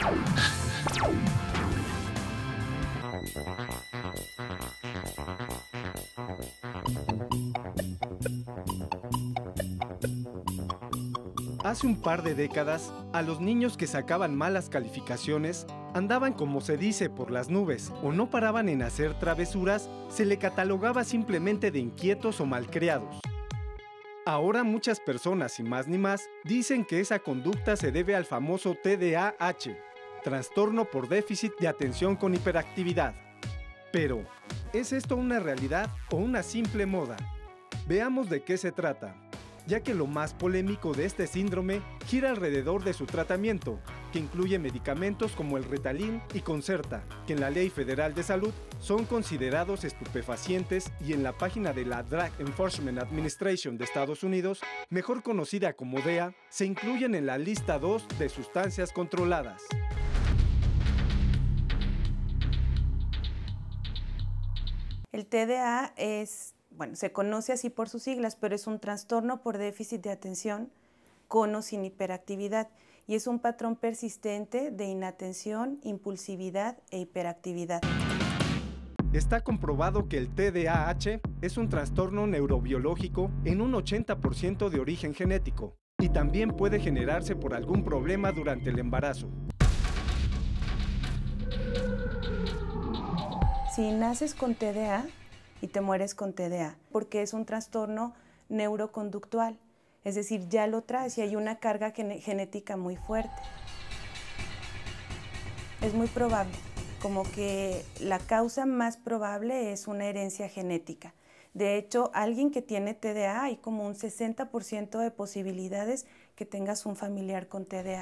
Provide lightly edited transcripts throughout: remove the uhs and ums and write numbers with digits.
Hace un par de décadas, a los niños que sacaban malas calificaciones, andaban como se dice por las nubes o no paraban en hacer travesuras, se le catalogaba simplemente de inquietos o malcriados. Ahora muchas personas, y más ni más, dicen que esa conducta se debe al famoso TDAH, trastorno por déficit de atención con hiperactividad. Pero, ¿es esto una realidad o una simple moda? Veamos de qué se trata, ya que lo más polémico de este síndrome gira alrededor de su tratamiento, que incluye medicamentos como el Ritalin y Concerta, que en la Ley Federal de Salud son considerados estupefacientes y en la página de la Drug Enforcement Administration de Estados Unidos, mejor conocida como DEA, se incluyen en la lista 2 de sustancias controladas. El TDA se conoce así por sus siglas, pero es un trastorno por déficit de atención con o sin hiperactividad y es un patrón persistente de inatención, impulsividad e hiperactividad. Está comprobado que el TDAH es un trastorno neurobiológico en un 80% de origen genético y también puede generarse por algún problema durante el embarazo. Si naces con TDA y te mueres con TDA, porque es un trastorno neuroconductual, es decir, ya lo traes y hay una carga genética muy fuerte. Es muy probable, como que la causa más probable es una herencia genética. De hecho, alguien que tiene TDA, hay como un 60% de posibilidades que tengas un familiar con TDA.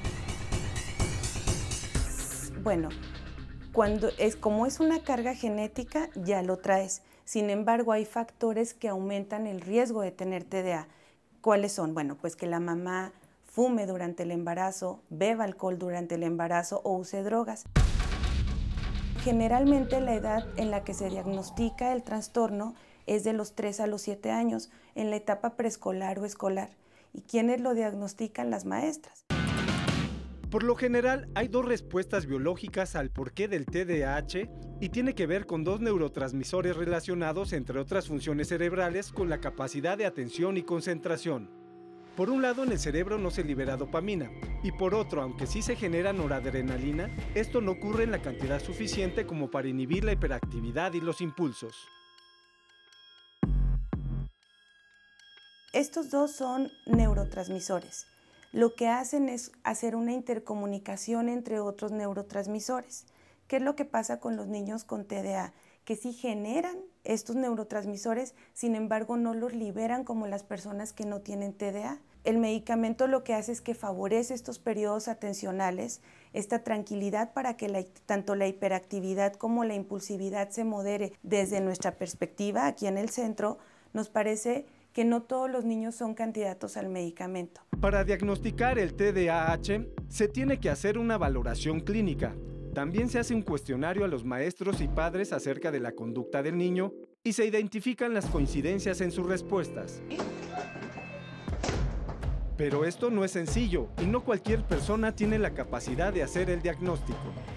Bueno, como es una carga genética, ya lo traes. Sin embargo, hay factores que aumentan el riesgo de tener TDA. ¿Cuáles son? Bueno, pues que la mamá fume durante el embarazo, beba alcohol durante el embarazo o use drogas. Generalmente la edad en la que se diagnostica el trastorno es de los 3 a los 7 años, en la etapa preescolar o escolar. ¿Y quiénes lo diagnostican? Las maestras. Por lo general, hay dos respuestas biológicas al porqué del TDAH y tiene que ver con dos neurotransmisores relacionados, entre otras funciones cerebrales, con la capacidad de atención y concentración. Por un lado, en el cerebro no se libera dopamina y por otro, aunque sí se genera noradrenalina, esto no ocurre en la cantidad suficiente como para inhibir la hiperactividad y los impulsos. Estos dos son neurotransmisores. Lo que hacen es hacer una intercomunicación entre otros neurotransmisores. ¿Qué es lo que pasa con los niños con TDA? Que sí generan estos neurotransmisores, sin embargo no los liberan como las personas que no tienen TDA. El medicamento lo que hace es que favorece estos periodos atencionales, esta tranquilidad para que tanto la hiperactividad como la impulsividad se modere. Desde nuestra perspectiva, aquí en el centro, nos parece que no todos los niños son candidatos al medicamento. Para diagnosticar el TDAH, se tiene que hacer una valoración clínica. También se hace un cuestionario a los maestros y padres acerca de la conducta del niño y se identifican las coincidencias en sus respuestas. Pero esto no es sencillo y no cualquier persona tiene la capacidad de hacer el diagnóstico.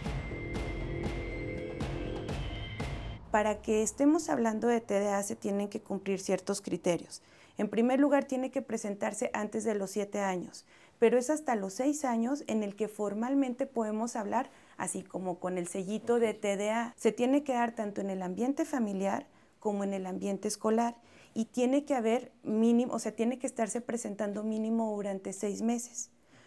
Para que estemos hablando de TDA se tienen que cumplir ciertos criterios. En primer lugar, tiene que presentarse antes de los 7 años, pero es hasta los 6 años en el que formalmente podemos hablar, así como con el sellito de TDA. Se tiene que dar tanto en el ambiente familiar como en el ambiente escolar y tiene que haber mínimo, tiene que estarse presentando mínimo durante 6 meses.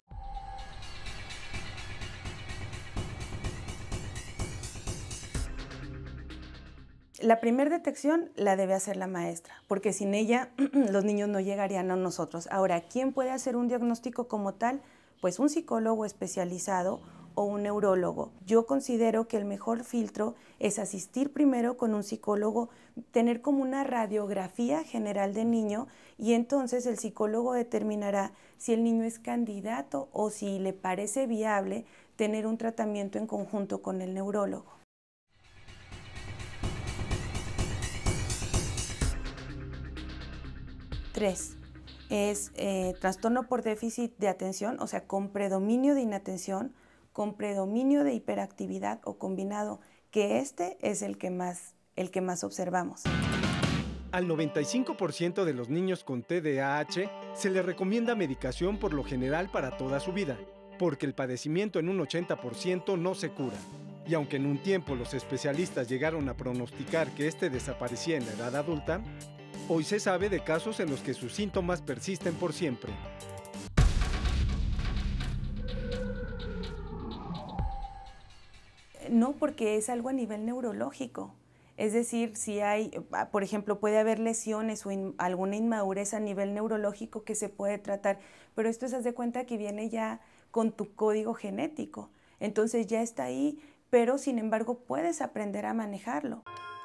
La primera detección la debe hacer la maestra, porque sin ella los niños no llegarían a nosotros. Ahora, ¿quién puede hacer un diagnóstico como tal? Pues un psicólogo especializado o un neurólogo. Yo considero que el mejor filtro es asistir primero con un psicólogo, tener como una radiografía general del niño y entonces el psicólogo determinará si el niño es candidato o si le parece viable tener un tratamiento en conjunto con el neurólogo. 3 es trastorno por déficit de atención, con predominio de inatención, con predominio de hiperactividad o combinado, que este es el que más observamos. Al 95% de los niños con TDAH se les recomienda medicación por lo general para toda su vida, porque el padecimiento en un 80% no se cura. Y aunque en un tiempo los especialistas llegaron a pronosticar que este desaparecía en la edad adulta, hoy se sabe de casos en los que sus síntomas persisten por siempre. No, porque es algo a nivel neurológico. Es decir, si hay, por ejemplo, puede haber lesiones o alguna inmadurez a nivel neurológico que se puede tratar, pero esto se hace cuenta que viene ya con tu código genético. Entonces ya está ahí, pero sin embargo puedes aprender a manejarlo.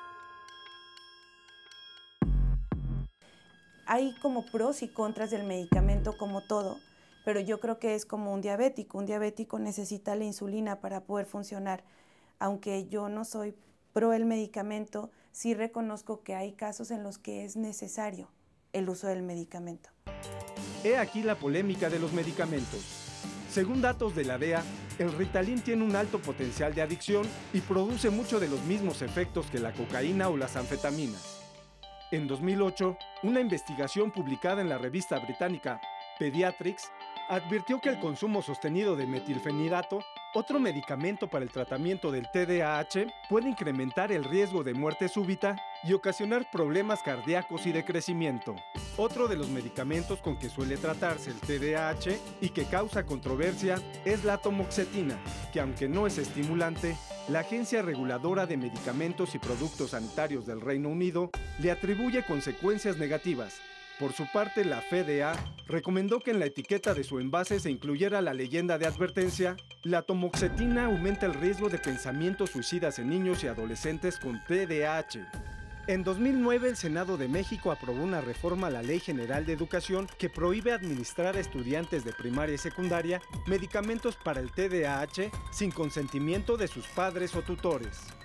Hay como pros y contras del medicamento como todo, pero yo creo que es como un diabético. Un diabético necesita la insulina para poder funcionar. Aunque yo no soy pro el medicamento, sí reconozco que hay casos en los que es necesario el uso del medicamento. He aquí la polémica de los medicamentos. Según datos de la DEA, el Ritalin tiene un alto potencial de adicción y produce mucho de los mismos efectos que la cocaína o las anfetaminas. En 2008, una investigación publicada en la revista británica Pediatrics advirtió que el consumo sostenido de metilfenidato, otro medicamento para el tratamiento del TDAH, puede incrementar el riesgo de muerte súbita y ocasionar problemas cardíacos y de crecimiento. Otro de los medicamentos con que suele tratarse el TDAH y que causa controversia es la atomoxetina, que aunque no es estimulante, la Agencia Reguladora de Medicamentos y Productos Sanitarios del Reino Unido le atribuye consecuencias negativas. Por su parte, la FDA recomendó que en la etiqueta de su envase se incluyera la leyenda de advertencia: la atomoxetina aumenta el riesgo de pensamientos suicidas en niños y adolescentes con TDAH. En 2009, el Senado de México aprobó una reforma a la Ley General de Educación que prohíbe administrar a estudiantes de primaria y secundaria medicamentos para el TDAH sin consentimiento de sus padres o tutores.